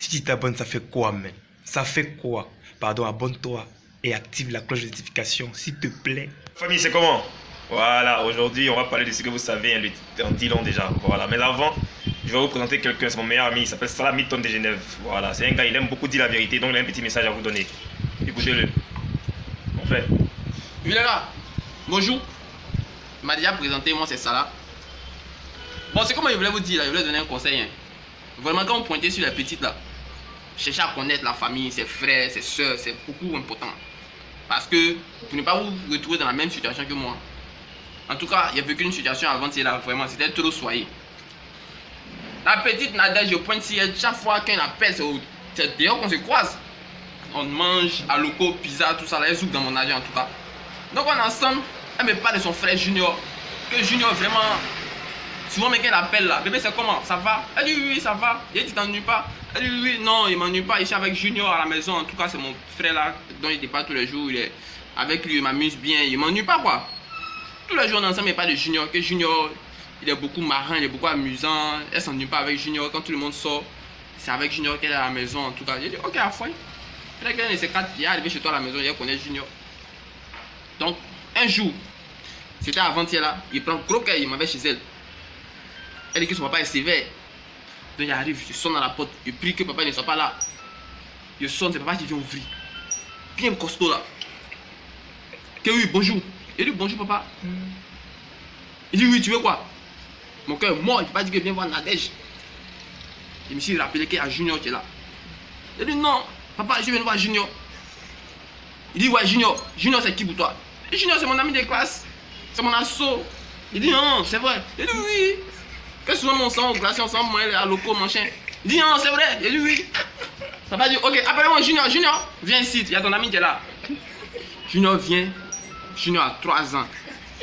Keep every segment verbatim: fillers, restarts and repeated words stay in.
Si tu t'abonnes, ça fait quoi, man? Ça fait quoi? Pardon, abonne-toi et active la cloche de notification, s'il te plaît. Famille, c'est comment? Voilà, aujourd'hui, on va parler de ce que vous savez, hein, le, en dix ans déjà. Voilà, mais avant, je vais vous présenter quelqu'un, c'est mon meilleur ami, il s'appelle Salah Milton de Genève. Voilà, c'est un gars, il aime beaucoup dire la vérité, donc il a un petit message à vous donner. Écoutez-le. En fait. Oui, les gars, bonjour. Il m'a déjà présenté, moi c'est Salah. Bon, c'est comme je voulais vous dire, là, je voulais donner un conseil. Hein. Vraiment, quand vous pointez sur les petites là, cherchez à connaître la famille, ses frères, ses soeurs, c'est beaucoup important. Parce que pour ne pas vous retrouver dans la même situation que moi. En tout cas, il y a vécu une situation avant, c'est là, vraiment, c'était trop soyez. La petite Nadège, je pointe si elle, chaque fois qu'elle appelle, c'est d'ailleurs qu'on se croise. On mange à loco, pizza, tout ça, là, elle soupe dans mon âge en tout cas. Donc on est ensemble, elle me parle de son frère Junior. Que Junior vraiment, souvent mais qu'elle appelle là, bébé c'est comment? Ça va? Elle dit oui, oui, ça va. Il dit t'ennuies pas? Elle dit oui, oui, non, il m'ennuie pas, il est avec Junior à la maison. En tout cas, c'est mon frère là, dont il n'était pas tous les jours, il est avec lui, il m'amuse bien, il m'ennuie pas quoi. Tous les jours on est ensemble, il parle de Junior, que Junior, il est beaucoup marin, il est beaucoup amusant, elle s'ennuie pas avec Junior, quand tout le monde sort, c'est avec Junior qu'elle est à la maison en tout cas. J'ai dit ok, à foi. Après qu'elle est ces quatre, il est arrivé chez toi à la maison, il connaît Junior. Donc, un jour, c'était avant-hier là, il prend gros cahier, il m'avait chez elle. Elle dit que son papa est sévère. Donc, il arrive, je sonne à la porte, je prie que papa ne soit pas là. Je sonne, c'est papa qui vient ouvrir. Bien costaud là. Que oui, bonjour. Il dit bonjour papa. Mm. Il dit oui, tu veux quoi? Mon cœur est mort, il ne peut pas dire que viens voir Nadège. Je me suis rappelé qu'il y a Junior qui est là. Il dit non, papa, je viens voir Junior. Il dit ouais, Junior. Junior, c'est qui pour toi? Et Junior, c'est mon ami de classe. C'est mon asso. Il dit non, c'est vrai. Il dit oui. Que souvent on s'en glace ensemble, moi, à loco, machin. Il dit non, c'est vrai. Il dit oui. Papa dit ok, appelle-moi Junior. Junior, viens ici, il y a ton ami qui est là. Junior vient. Junior a trois ans.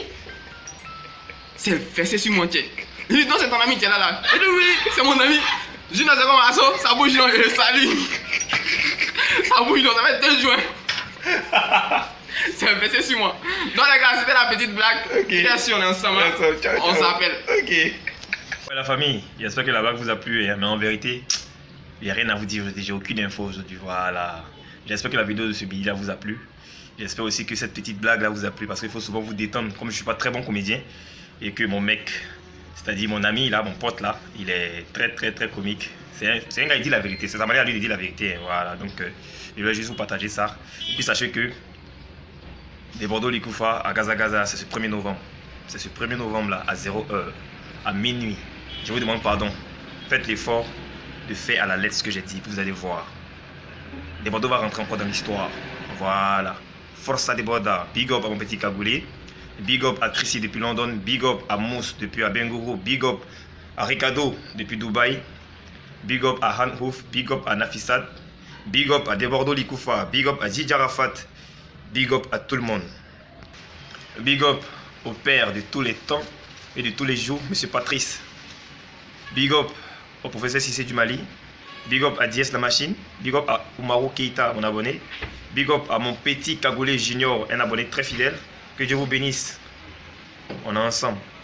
C'est fessé sur mon tien. Il dit non, c'est ton ami qui est là, là. Il dit oui, c'est mon ami. Junior, c'est comme un asso. Ça bouge, Junior, il est sali. Ça bouge, Junior, ça fait deux juin. C'est un fessé sur moi. Donc les gars, c'était la petite blague. Okay. Bien sûr, on est ensemble. Ciao, ciao. On s'appelle. Ok. Ouais, la famille, j'espère que la blague vous a plu. Mais en vérité, il n'y a rien à vous dire. J'ai aucune info aujourd'hui. Voilà. J'espère que la vidéo de ce billet là vous a plu. J'espère aussi que cette petite blague là vous a plu. Parce qu'il faut souvent vous détendre. Comme je ne suis pas très bon comédien. Et que mon mec, c'est-à-dire mon ami là, mon pote là, il est très très très comique. C'est un, un gars, il dit la vérité. C'est sa manière à lui de dire la vérité. Voilà. Donc, euh, je vais juste vous partager ça. Et puis sachez que les Bordeaux Likoufa à Gaza Gaza, c'est ce premier novembre. C'est ce premier novembre là, à zéro heure, à minuit. Je vous demande pardon. Faites l'effort de faire à la lettre ce que j'ai dit. Vous allez voir. Les Bordeaux va rentrer encore dans l'histoire. Voilà. Force à des Bordeaux. Big up à mon petit cagoulé. Big up à Tracy depuis London. Big up à Mousse depuis Abengourou. Big up à Ricardo depuis Dubaï. Big up à Hanhouf. Big up à Nafissat. Big up à des Bordeaux Likoufa. Big up à Djidja Rafat. Big up à tout le monde. Big up au père de tous les temps et de tous les jours, monsieur Patrice. Big up au professeur Cissé du Mali. Big up à Diès la machine. Big up à Oumarou Keita, mon abonné. Big up à mon petit Cagoulé Junior, un abonné très fidèle. Que Dieu vous bénisse. On est ensemble.